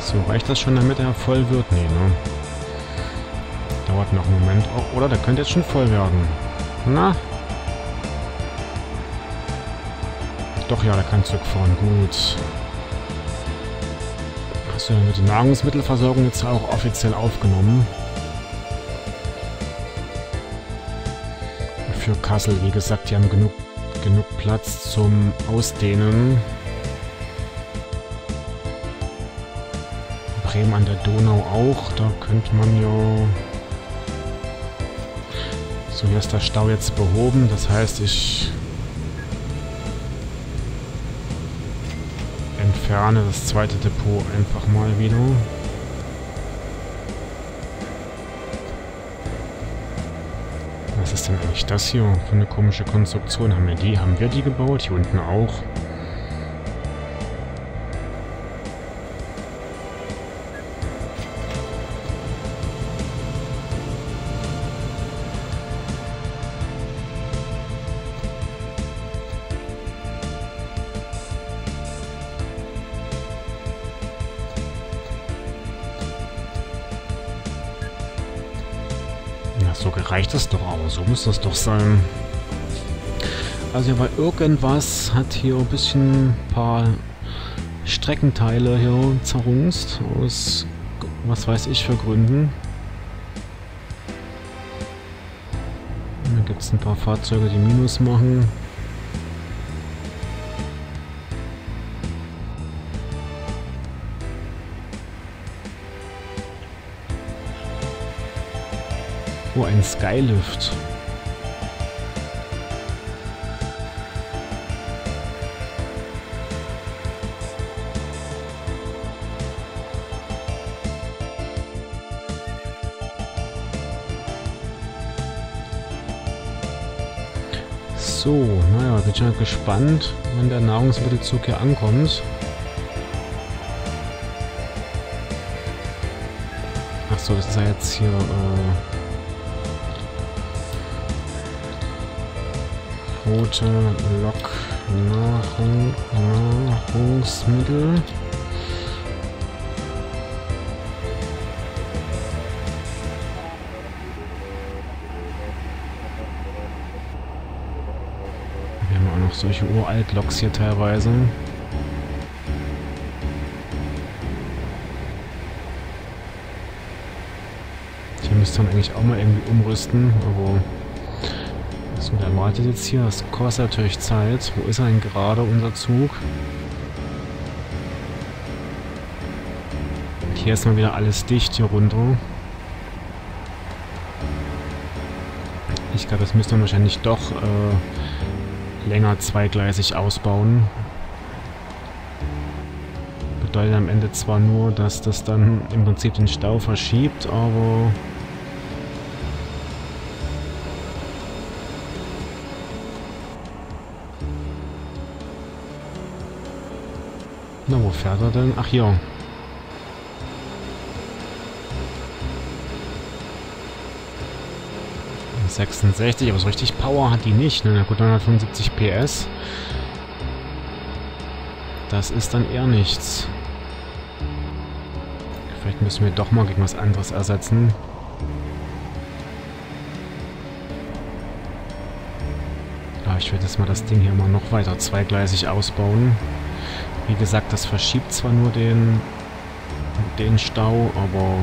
So, reicht das schon, damit er voll wird? Nee, ne? Dauert noch einen Moment. Oh, oder der könnte jetzt schon voll werden. Na? Doch, ja, der kann zurückfahren. Gut. Hast du ja mit der Nahrungsmittelversorgung jetzt auch offiziell aufgenommen? Für Kassel, wie gesagt, die haben genug Platz zum Ausdehnen. Bremen an der Donau auch, da könnte man ja... So, hier ist der Stau jetzt behoben, das heißt, ich entferne das zweite Depot einfach mal wieder. Was ist denn eigentlich das hier für eine komische Konstruktion? Haben wir die gebaut? Hier unten auch. So reicht das doch, aber so muss das doch sein. Also hier war irgendwas, hat hier ein bisschen ein paar Streckenteile hier zerrungst, aus was weiß ich für Gründen. Da gibt es ein paar Fahrzeuge, die Minus machen. Oh, ein Skylift. So, naja, bin ich ja gespannt, wann der Nahrungsmittelzug hier ankommt. Achso, das ist ja jetzt hier, rote Nahrungsmittel. Wir haben auch noch solche Uralt-Loks hier teilweise. Hier müsste man eigentlich auch mal irgendwie umrüsten, aber... So, der wartet jetzt hier. Das kostet natürlich Zeit. Wo ist er denn gerade, unser Zug? Hier ist mal wieder alles dicht hier runter. Ich glaube, das müsste man wahrscheinlich doch länger zweigleisig ausbauen. Bedeutet am Ende zwar nur, dass das dann im Prinzip den Stau verschiebt, aber... Na, wo fährt er denn? Ach, hier. ...66, aber so richtig Power hat die nicht, ne? Na gut, 975 PS. Das ist dann eher nichts. Vielleicht müssen wir doch mal gegen was anderes ersetzen. Ja, ich werde jetzt mal das Ding hier mal noch weiter zweigleisig ausbauen. Wie gesagt, das verschiebt zwar nur den Stau, aber...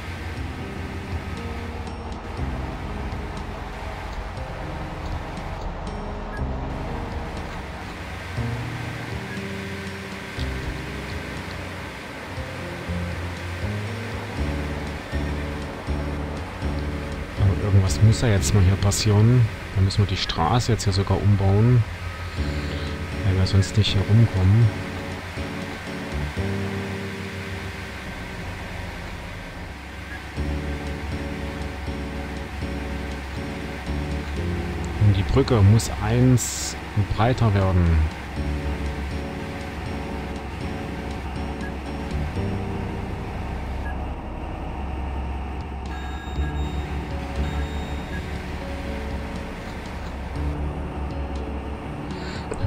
Aber irgendwas muss ja jetzt mal hier passieren. Da müssen wir die Straße jetzt hier sogar umbauen, weil wir sonst nicht hier rumkommen. Die Brücke muss 1 breiter werden.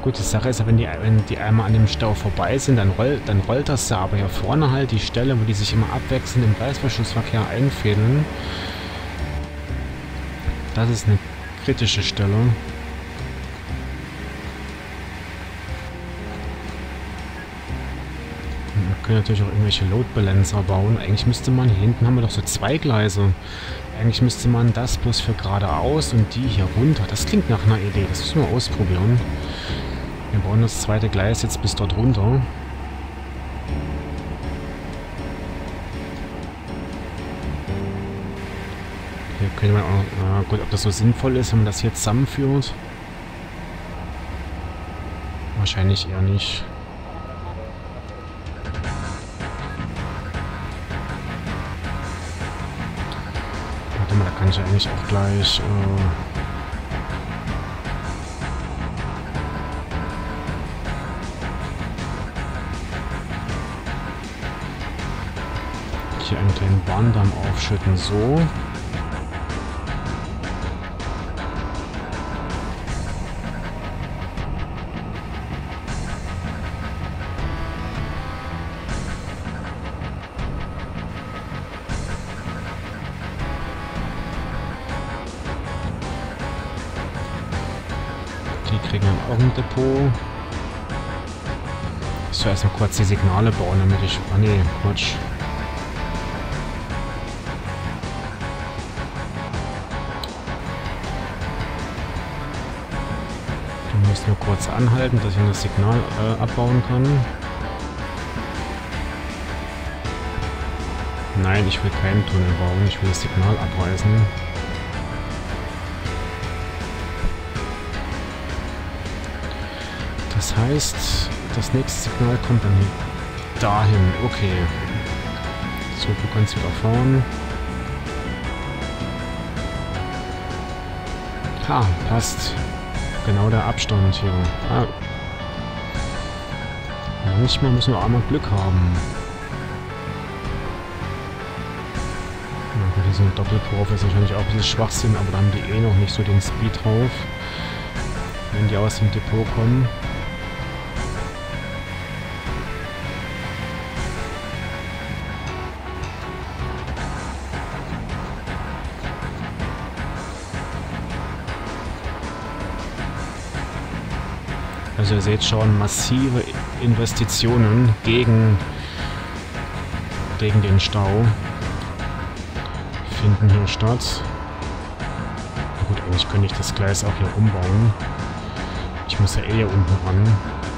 gut, die Sache ist ja, wenn die einmal an dem Stau vorbei sind, dann rollt das ja. Aber hier vorne halt die Stelle, wo die sich immer abwechselnd im Reißverschlussverkehr einfädeln. Das ist eine kritische Stelle. Man könnte natürlich auch irgendwelche Load Balancer bauen. Eigentlich müsste man, hier hinten haben wir doch so 2 Gleise. Eigentlich müsste man das bloß für geradeaus und die hier runter. Das klingt nach einer Idee. Das müssen wir ausprobieren. Wir bauen das zweite Gleis jetzt bis dort runter. Hier können wir auch... gut, ob das so sinnvoll ist, wenn man das hier zusammenführt. Wahrscheinlich eher nicht. Warte mal, da kann ich eigentlich auch gleich... hier einen kleinen Bahndamm aufschütten, so. Die kriegen dann auch ein Depot. Ich soll erstmal kurz die Signale bauen, damit ich... Ah ne, Quatsch. Ich muss nur kurz anhalten, dass ich das Signal abbauen kann. Nein, ich will keinen Tunnel bauen, ich will das Signal abreißen. Das heißt, das nächste Signal kommt dann dahin. Okay. So, du kannst wieder fahren. Ha, passt. Genau der Abstand hier. Ah. Manchmal müssen wir auch mal Glück haben. Na gut, diese Doppelkurve ist wahrscheinlich auch ein bisschen Schwachsinn, aber da haben die eh noch nicht so den Speed drauf. Wenn die aus dem Depot kommen. Also ihr seht schon, massive Investitionen gegen den Stau finden hier statt. Na gut, eigentlich könnte ich das Gleis auch hier umbauen. Ich muss ja eh hier unten ran.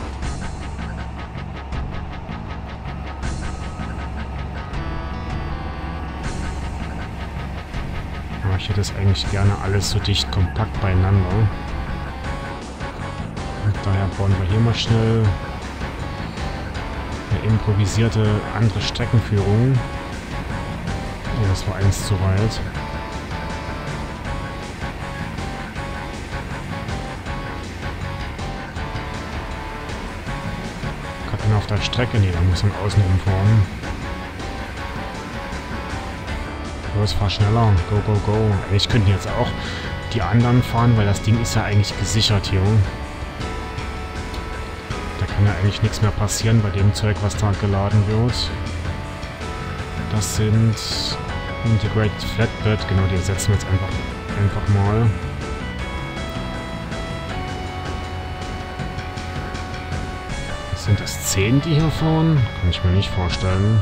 Aber ich hätte das eigentlich gerne alles so dicht kompakt beieinander. Daher bauen wir hier mal schnell eine improvisierte andere Streckenführung. Oh, das war eins zu weit. Gerade einer auf der Strecke, nee, da muss man außen rumfahren. Los, fahr schneller. Go, go, go. Ich könnte jetzt auch die anderen fahren, weil das Ding ist ja eigentlich gesichert hier. Kann ja eigentlich nichts mehr passieren bei dem Zeug, was da geladen wird. Das sind Integrated Flatbed, genau, die setzen wir jetzt einfach mal. Sind das 10, die hier fahren? Kann ich mir nicht vorstellen.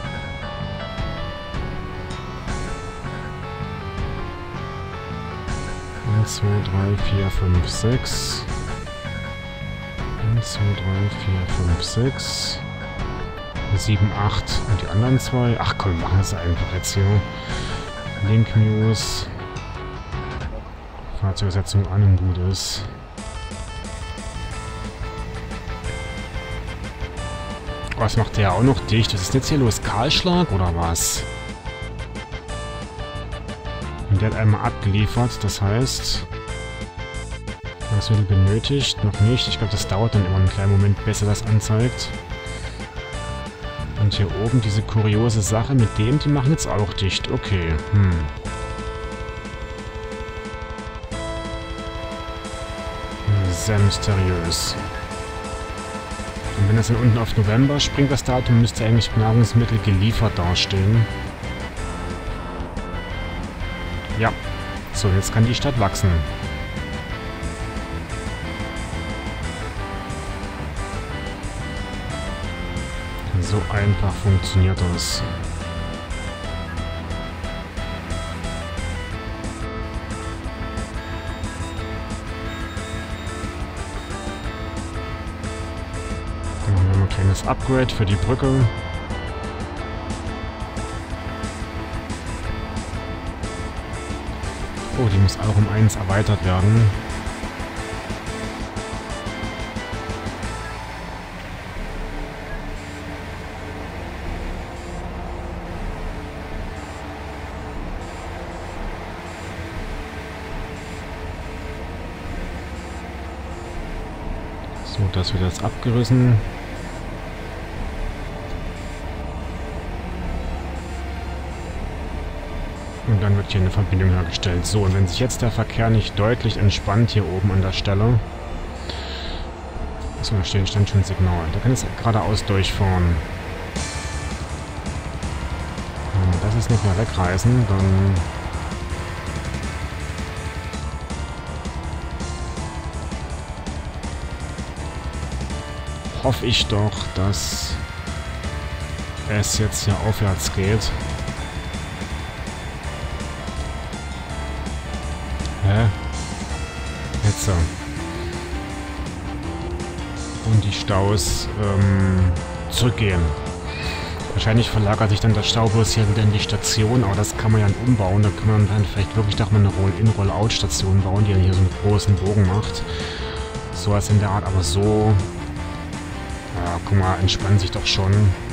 Eins, 2, 3, 4, 5, 6. 1, 2, 3, 4, 5, 6, 7, 8 und die anderen 2. Ach komm, machen wir es einfach jetzt hier. Link News. Fahrzeugsetzung an und gut ist. Oh, was macht der auch noch dicht? Was ist denn jetzt hier los? Kahlschlag oder was? Und der hat einmal abgeliefert, das heißt... Was wird benötigt? Noch nicht. Ich glaube, das dauert dann immer einen kleinen Moment, bis er das anzeigt. Und hier oben diese kuriose Sache mit dem, die machen jetzt auch dicht. Okay. Sehr mysteriös. Und wenn das dann unten auf November springt, das Datum, müsste eigentlich Nahrungsmittel geliefert dastehen. Ja. So, jetzt kann die Stadt wachsen. So einfach funktioniert das. Dann machen wir mal ein kleines Upgrade für die Brücke. Oh, die muss auch um 1 erweitert werden. So, das wird jetzt abgerissen. Und dann wird hier eine Verbindung hergestellt. So, und wenn sich jetzt der Verkehr nicht deutlich entspannt hier oben an der Stelle... Achso, da stand schon ein Signal. Da kann es geradeaus durchfahren. Wenn wir das jetzt nicht mehr wegreißen, dann... hoffe ich doch, dass es jetzt hier aufwärts geht. Hä? Jetzt so. Und die Staus zurückgehen. Wahrscheinlich verlagert sich dann der Staubus hier wieder in die Station, aber das kann man ja umbauen. Da kann man dann vielleicht wirklich doch mal eine Roll-in, Roll-out-Station bauen, die dann hier so einen großen Bogen macht. Sowas in der Art, aber so... Ja, guck mal, entspannen sich doch schon.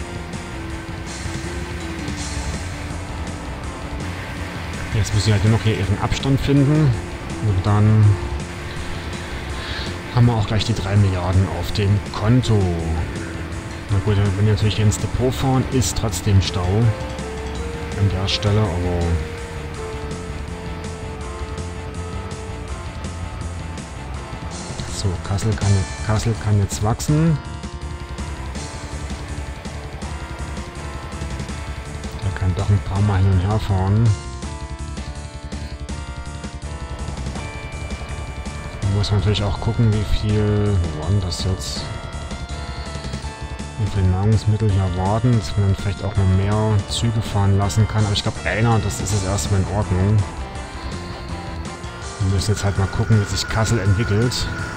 Jetzt müssen sie halt nur noch hier ihren Abstand finden. Und dann haben wir auch gleich die 3 Milliarden auf dem Konto. Na gut, wenn wir natürlich ins Depot fahren, ist trotzdem Stau. An der Stelle, aber... So, Kassel kann jetzt wachsen. Der kann doch ein paar Mal hin und her fahren. Muss man natürlich auch gucken, wie viel... Wo waren das jetzt? Wie viele Nahrungsmittel hier warten, dass man dann vielleicht auch mal mehr Züge fahren lassen kann. Aber ich glaube, einer, das ist jetzt erstmal in Ordnung. Wir müssen jetzt halt mal gucken, wie sich Kassel entwickelt.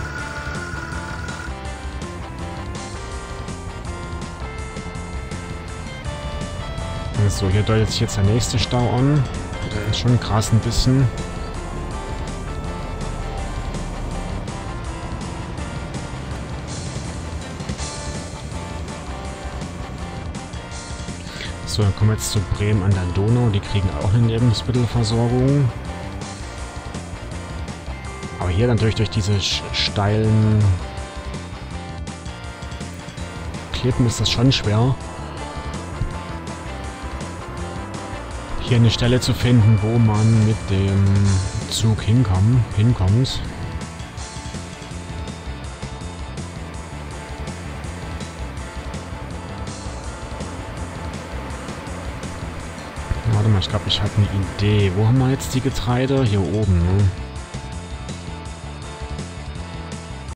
So, hier deutet sich jetzt der nächste Stau an. Der ist schon krass ein bisschen. So, dann kommen wir jetzt zu Bremen an der Donau. Die kriegen auch eine Lebensmittelversorgung. Aber hier natürlich durch diese steilen Klippen ist das schon schwer, hier eine Stelle zu finden, wo man mit dem Zug hinkommt. Warte mal, ich glaube, ich habe eine Idee. Wo haben wir jetzt die Getreide? Hier oben, ne?